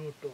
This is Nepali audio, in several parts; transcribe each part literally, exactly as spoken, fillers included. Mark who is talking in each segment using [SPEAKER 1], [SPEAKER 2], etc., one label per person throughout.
[SPEAKER 1] मोटो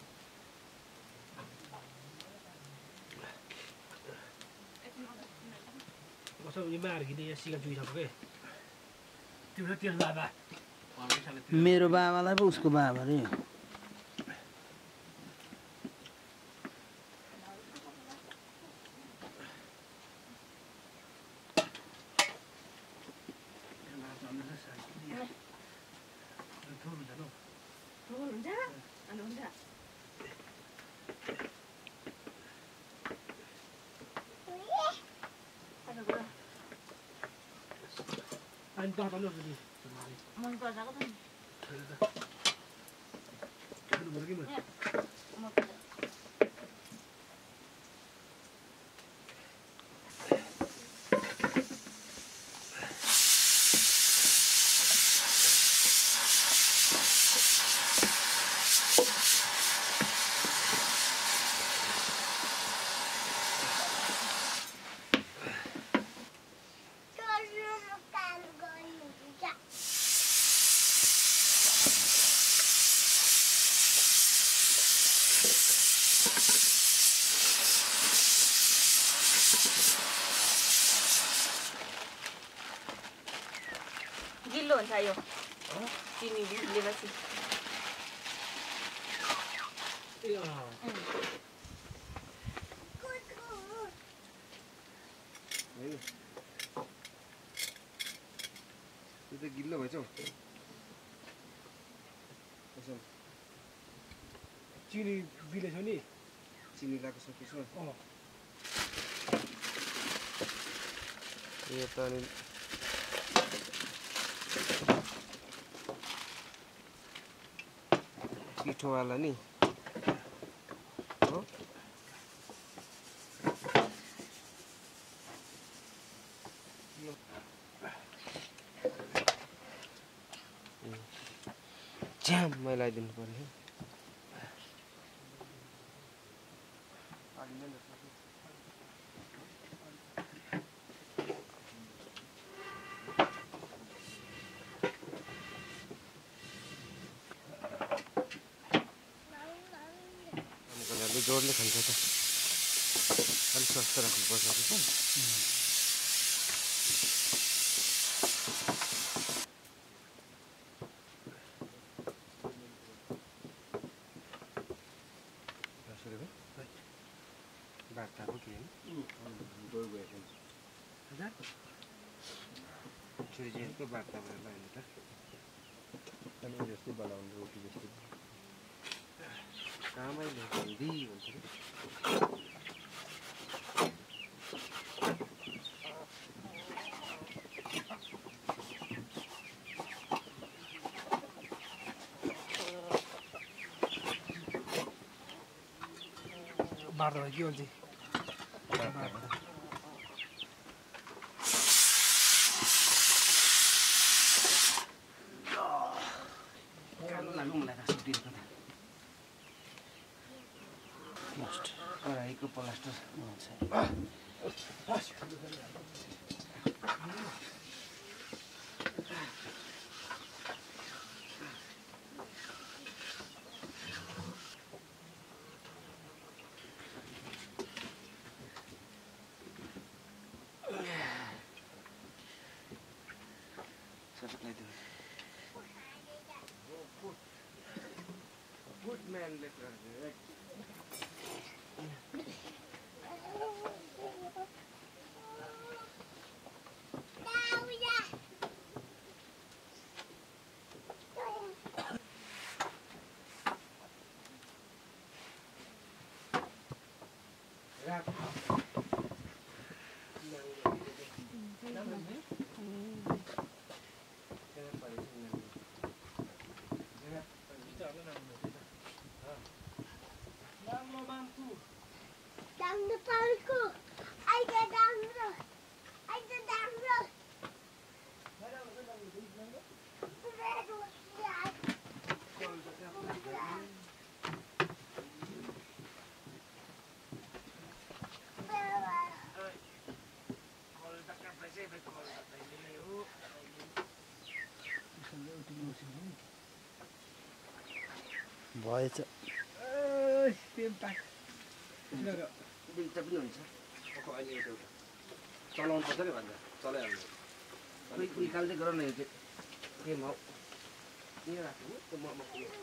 [SPEAKER 1] मसँग उनी मार्गिने यहाँ सिगा जुइसक्यो के तिम्रो तेल बाबा
[SPEAKER 2] मेरो बाबालाई पो उसको बाबा रे
[SPEAKER 1] अनि त त नि
[SPEAKER 3] मन पर्छ के त
[SPEAKER 1] खानु पर्यो कि म
[SPEAKER 3] गिल्लो हुन्छ यो चिनी भिजेपछि
[SPEAKER 4] यो त गिल्लो भएछ हौ
[SPEAKER 1] चिनी बिलेछ नि
[SPEAKER 4] चिनी लगाएको सकेछ
[SPEAKER 1] अँ
[SPEAKER 4] यो त अनि पिठोवाला नि हो च्याम्मै लगाइदिनु पर्यो जोडले खान्छ त अलिक स्वस्थ राख्नुपर्छ कि बार्ताको के छोरीचेलीको बार्ता भएर लाग्यो त अनि जस्तै बनाउने रोटी जस्तै कामैले हेल्दी भन्छ
[SPEAKER 1] बार्ता के भन्छ
[SPEAKER 4] पढाइको प्लास्टर Good man, let's
[SPEAKER 2] भएछ
[SPEAKER 1] पेम पाक सिधै
[SPEAKER 4] दुईटा पनि हुन्छ अहिले एउटा एउटा चलाउनु पर्छ नि भन्दा चलाइहाल्नु अलिक निकाल्दै गर न यो चाहिँ के म यहाँ राख्नु त्यो म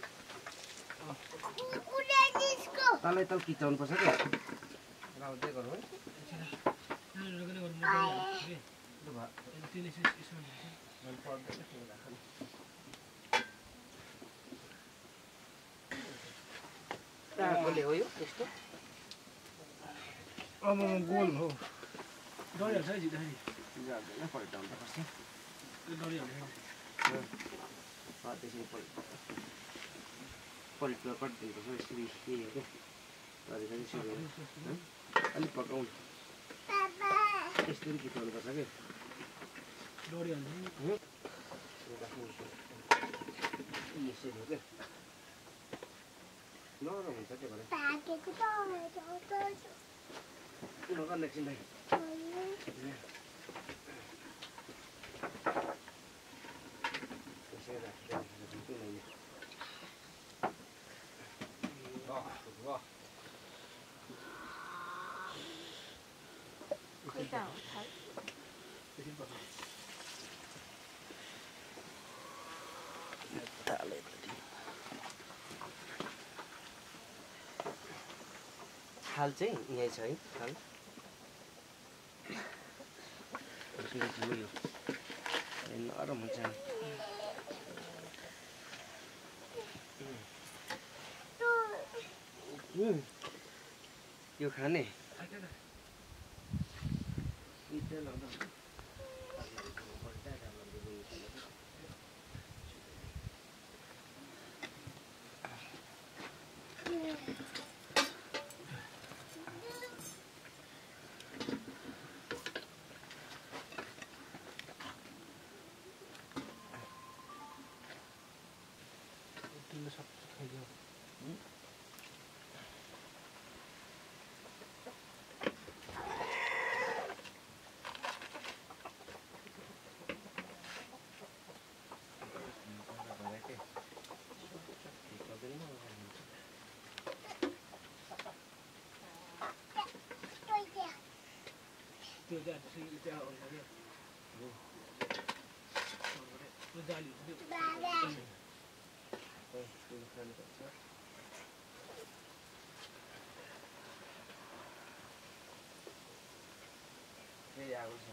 [SPEAKER 4] तलै तल किचाउनु पर्छ क्या राउँदै गरौँ है गोले हो यो त्यस्तो
[SPEAKER 1] अब गोल हो डरिहाल्छ है जित्दाखेरि
[SPEAKER 4] जाँदैन पल्टाउनु त पर्छ
[SPEAKER 1] डरिहाल्छ
[SPEAKER 4] त्यसरी पल्ट पल्ट कटिदिनुपर्छ यसरी के हो क्या घरि घरि अलिक पकाउनु यसरी खिचाउनु पर्छ क्या
[SPEAKER 1] डरिहाल्छ
[SPEAKER 4] यसरी हो क्या नरम हुन्छ त्यो भएर नगर्ने एकछिन भाइ यसरी राख्नु थाल चाहिँ यहीँ छ है थाल नरम हुन्छ यो खाने
[SPEAKER 1] त्यो चाहिँ त्यसरी त्यहाँ हुन्छ क्या त्यो जाली हुन्छ त्यो
[SPEAKER 4] त्यही आगो छ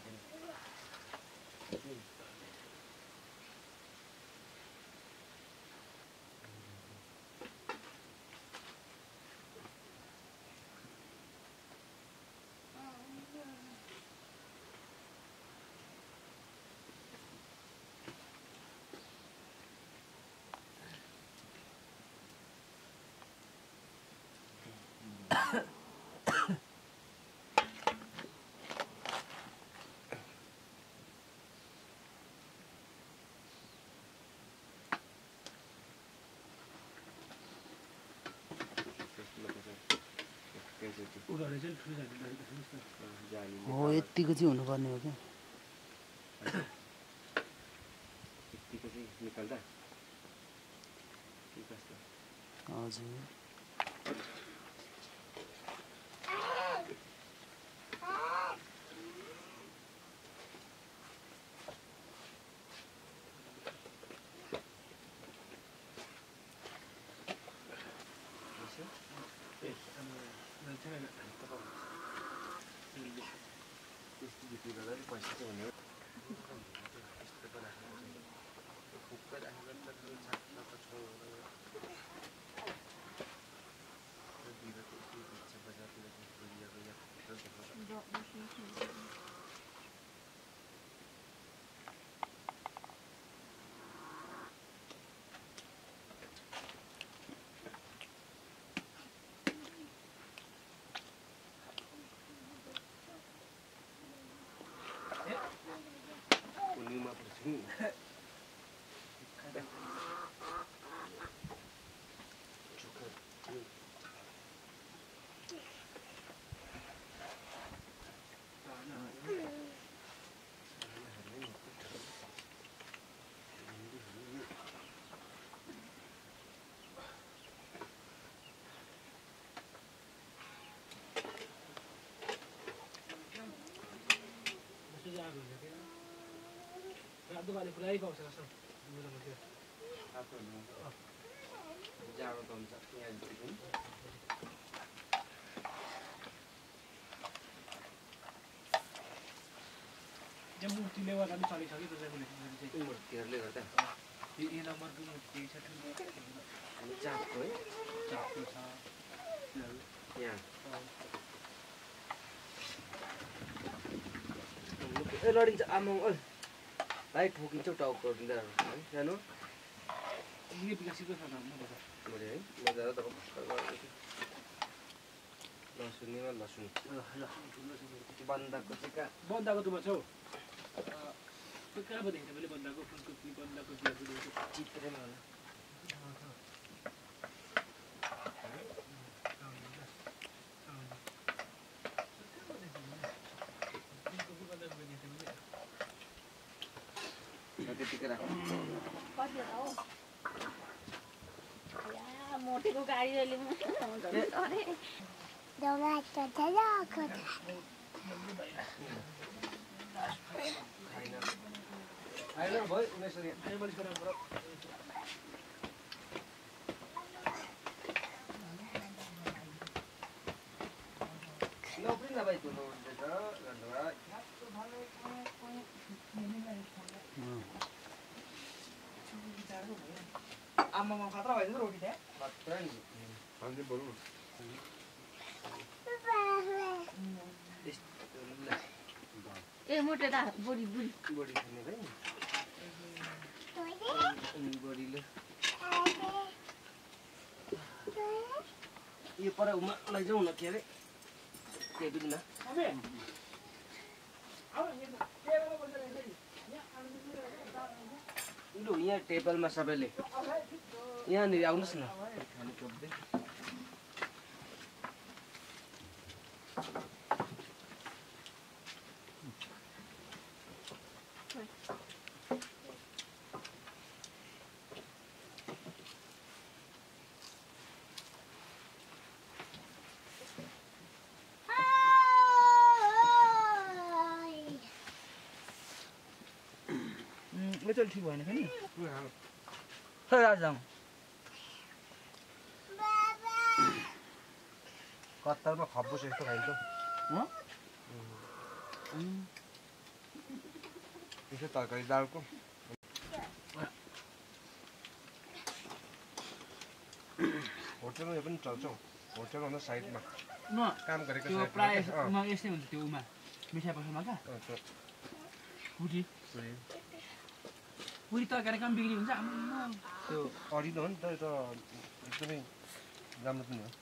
[SPEAKER 1] उनीहरूले चाहिँ ठुलो जाली
[SPEAKER 2] हो यतिको चाहिँ हुनुपर्ने हो क्या
[SPEAKER 4] यतिको चाहिँ निकाल्दा
[SPEAKER 2] हजुर
[SPEAKER 4] पैसा चाहिँ हुने
[SPEAKER 1] रातो पानी पुरै पाउँछ जस्तो मेरोमा त्यो
[SPEAKER 4] जाडो त हुन्छ यहाँदेखि
[SPEAKER 1] त्यो मूर्तिले गर्दा पनि चलिसक्यो त्यो चाहिँ
[SPEAKER 4] मूर्तिहरूले गर्दा
[SPEAKER 1] यो नम्बरको मूर्ति छ
[SPEAKER 4] चापको है
[SPEAKER 1] चापको छ
[SPEAKER 4] यहाँ ए लडिन्छ आमा ओ भाइ ठोकिन्छ टाउको दिँदा है जानु
[SPEAKER 1] यो विकासित छ न मजा
[SPEAKER 4] मैले है मजा त लसुनमा लसुन बन्दाको चाहिँ कहाँ
[SPEAKER 1] बन्दाको तुमा छौ त्यो कहाँबाट देखेको मैले बन्दाको फुलकोपी बन्दाको बिहाको
[SPEAKER 4] चित्रेमा होला त्यतिकै राख
[SPEAKER 3] मोटेको गाडी अहिले
[SPEAKER 4] आएन भयो उन्नाइस सौ नौकरी नभए तँ
[SPEAKER 5] आमामा खतरा भएछ रोटी त्यहाँ
[SPEAKER 4] मात्र नि हामीले बोल्नु
[SPEAKER 3] ए मोटे दा बुढी बुढी
[SPEAKER 4] बडी खाने भाइ बडीले यो पर उमा लैजाउँ न के अरे टेबलमा लु यहाँ टेबलमा सबैले यहाँनिर आउनुहोस् न खानु खोज्दै
[SPEAKER 5] चल ठीक भएन नि खै आज जाउँ
[SPEAKER 4] कत्तारमा खप्पोस यस्तो खाइन्छ यसो तरकारी दालको होटलमा यो पनि चल्छ होटलभन्दा साइडमा
[SPEAKER 5] न
[SPEAKER 4] काम गरेको
[SPEAKER 5] त्यो प्रायः यस्तै हुन्छ त्यो उमा मिठाई पसलमा क्या पुरी पुरी तरकारी काम बिक्री हुन्छ आम्मा
[SPEAKER 4] त्यो अडिलो हो नि त यो त एकदमै राम्रो पनि हो